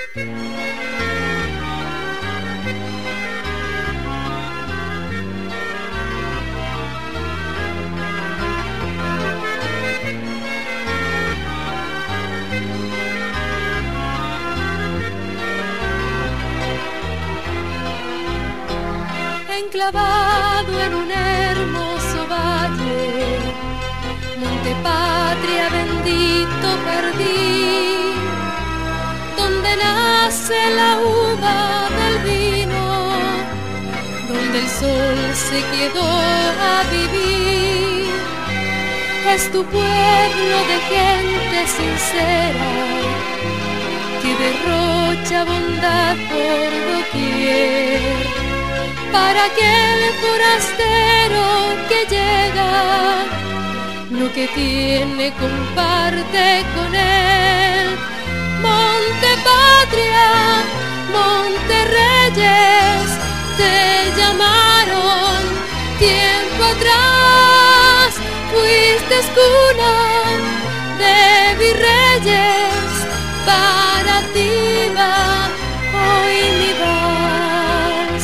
Enclavado en un hermoso valle, monte patria bendito perdí, donde nace la uva del vino, donde el sol se quedó a vivir. Es tu pueblo de gente sincera, que derrocha bondad por doquier. Para aquel forastero que llega, lo que tiene comparte con él. Monte patria, monte reyes, te llamaron tiempo atrás. Fuiste cuna de virreyes, para ti va hoy mi vals.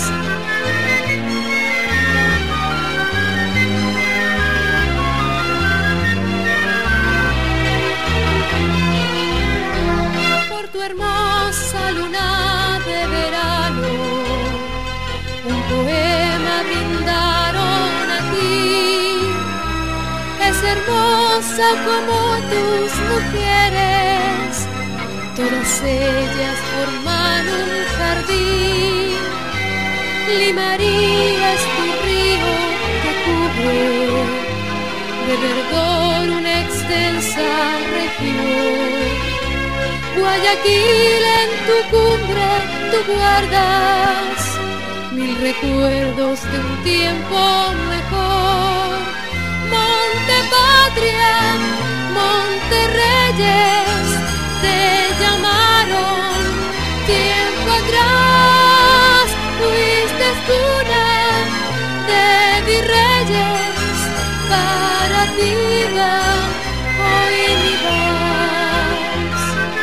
Por tu hermosa luna de verano, un poema brindaron a ti. Es hermosa como tus mujeres, todas ellas forman un jardín. Limaría es tu río que cubre de verdor una extensa región. Guayaquil, en tu cumbre tú guardas mil recuerdos de un tiempo mejor. Monte patria, monte reyes, te llamaron tiempo atrás. Fuiste cuna de virreyes, para ti va hoy mi vals.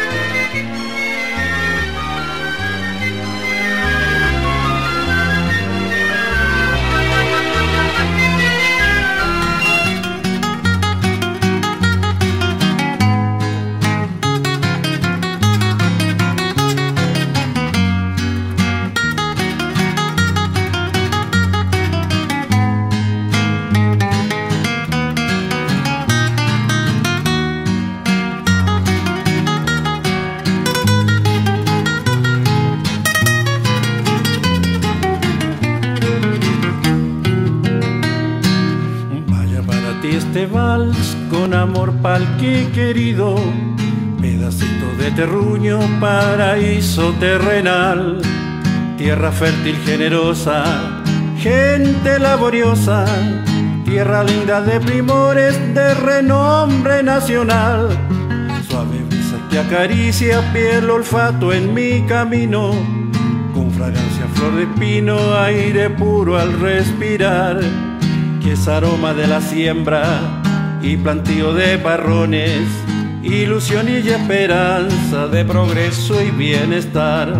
Este vals con amor pa'l que querido, pedacito de terruño, paraíso terrenal, tierra fértil generosa, gente laboriosa, tierra linda de primores de renombre nacional. Suave brisa que acaricia piel, olfato en mi camino, con fragancia flor de pino, aire puro al respirar, que es aroma de la siembra y plantío de parrones, ilusión y esperanza de progreso y bienestar.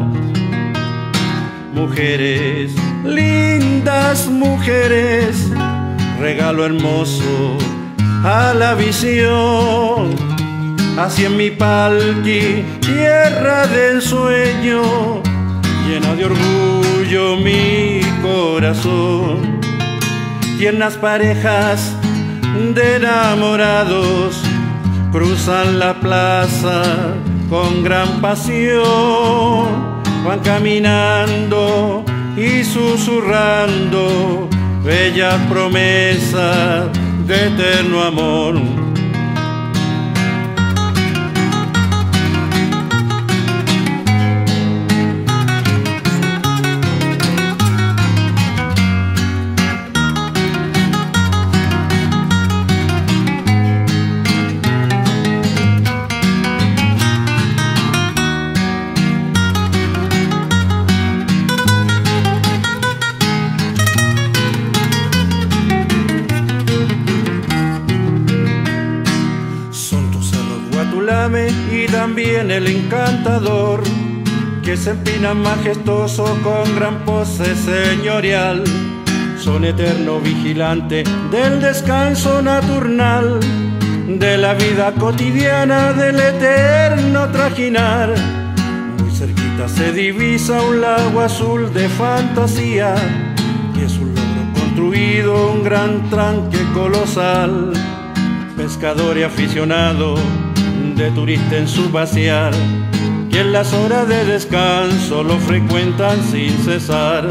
Mujeres, lindas mujeres, regalo hermoso a la visión. Así en mi palqui, tierra del sueño, llena de orgullo mi corazón. Tiernas parejas de enamorados cruzan la plaza con gran pasión. Van caminando y susurrando bellas promesas de eterno amor. Son tus cerros Guatulame y también el encantador, que se empina majestuoso con gran pose señorial. Son eterno vigilante del descanso naturnal, de la vida cotidiana, del eterno trajinar. Muy cerquita se divisa un lago azul de fantasía, y es un logro construido, un gran tranque colosal. Pescador y aficionado, de turista en su vaciar, y en las horas de descanso lo frecuentan sin cesar.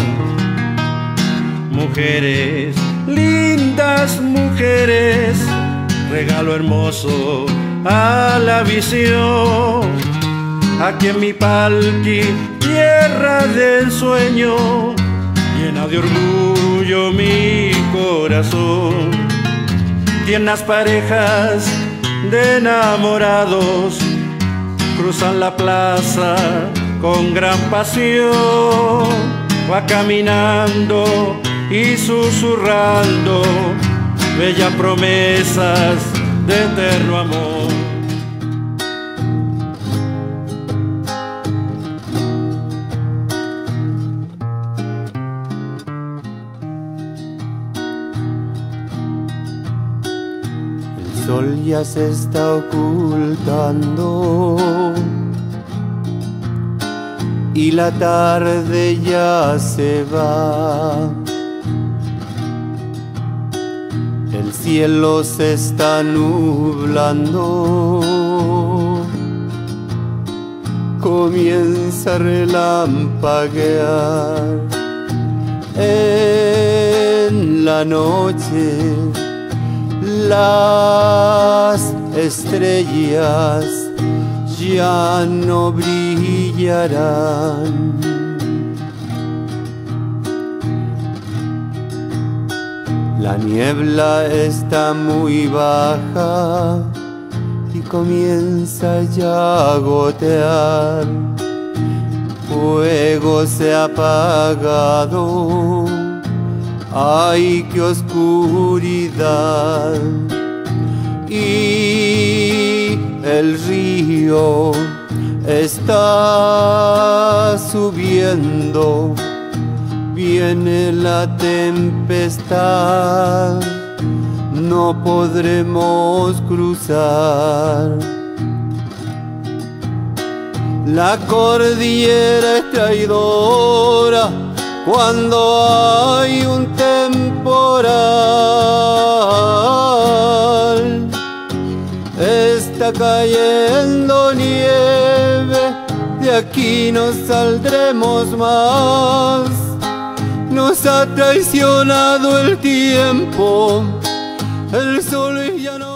Mujeres, lindas mujeres, regalo hermoso a la visión. Aquí en mi palqui, tierra del sueño, llena de orgullo mi corazón. Tiernas parejas de enamorados cruzan la plaza con gran pasión, va caminando y susurrando bellas promesas de eterno amor. El sol ya se está ocultando y la tarde ya se va. El cielo se está nublando, comienza a relampaguear. En la noche las estrellas ya no brillarán. La niebla está muy baja y comienza ya a gotear. Fuego se ha apagado, ¡ay, qué oscuridad! Y el río está subiendo, viene la tempestad, no podremos cruzar. La cordillera es traidora cuando hay un temporal. Está cayendo nieve, de aquí no saldremos más. Nos ha traicionado el tiempo, el sol ya no